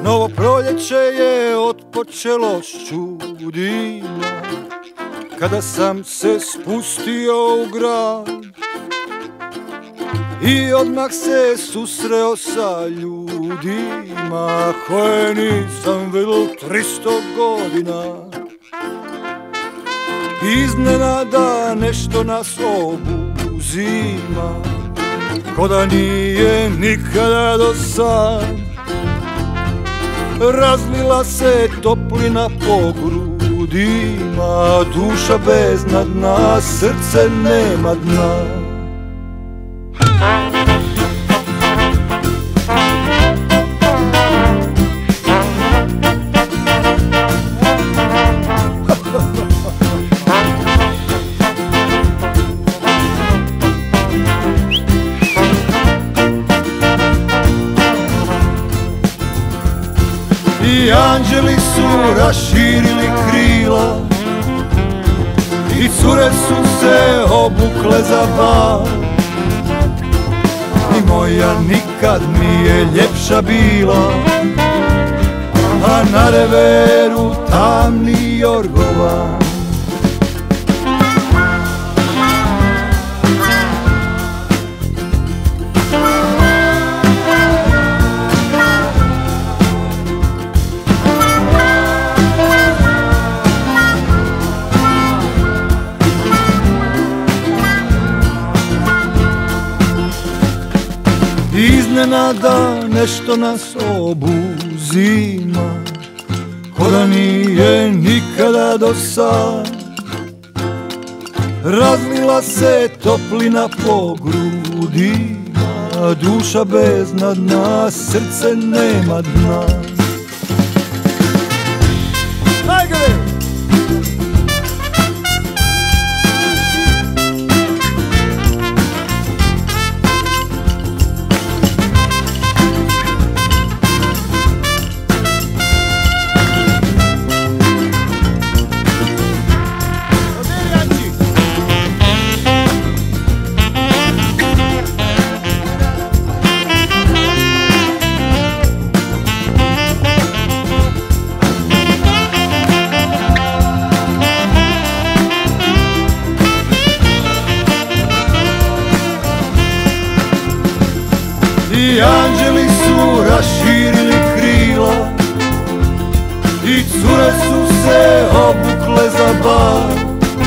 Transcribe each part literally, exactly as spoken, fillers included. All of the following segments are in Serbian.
Novo proljeće je otpočelo s čudima, kada sam se spustio u grad i odmah se susreo sa ljudima koje nisam vidio tristo godina. Iznenada nešto nas obuzima, ko da nije nikada do sad. Razlila se toplina po grudima, duša beznad dna, srce nema dna. I anđeli su raširili krila i cure su se obukle za bal. I moja nikad nije ljepša bila, a na reveru tamni jorgovan. Iznenada nešto nas obuzima, ko da nije nikada do sad. Razlila se toplina po grudima, duša beznad dna, srce nema dna. I anđeli su raširili krila i cure su se obukle za bal.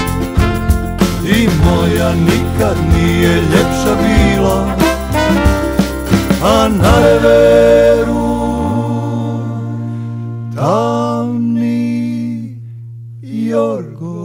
I moja nikad nije ljepša bila, a na reveru tamni jorgo.